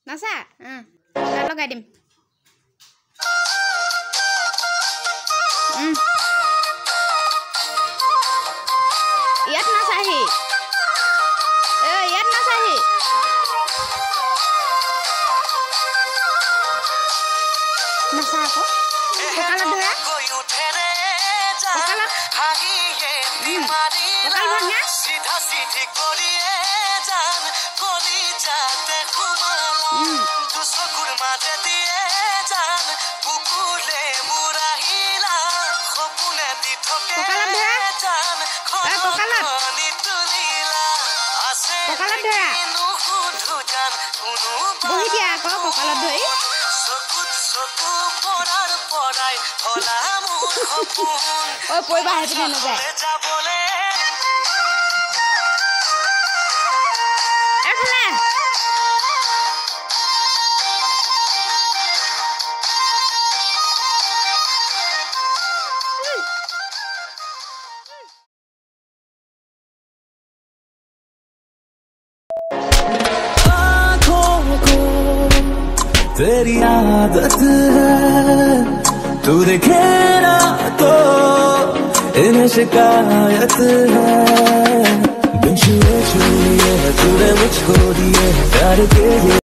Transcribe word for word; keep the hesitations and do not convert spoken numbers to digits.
নাচা অঁ লগাই দিম ইয়াত নাচাহি এ ইয়াত নাচাহি নাচা আকৌ কঁকালত ধৰা কঁকালত কঁকাল ভাঙা সিধা সিধি কৰিয়ে জান কলি যাতে ঘুমালা দুচকুৰ মাজে দিয়ে জান বুকুলে মুৰাহিলা সপোনে দি থাকে জান খনি তুলিলা আছে নুসুধু জান কোনো বহি দিয়া আকৌ কঁকালত ধৰি চকুত চকু পৰাৰ পৰাই হলা মোৰ সপোন ঐ পৰিবা সেইপিনে নাযায় যাবলে এফালে तेरी आदत है तू देखे ना तो इन्हें शिकायत है बिन छुए छुए तूने मुझको दिए प्यार के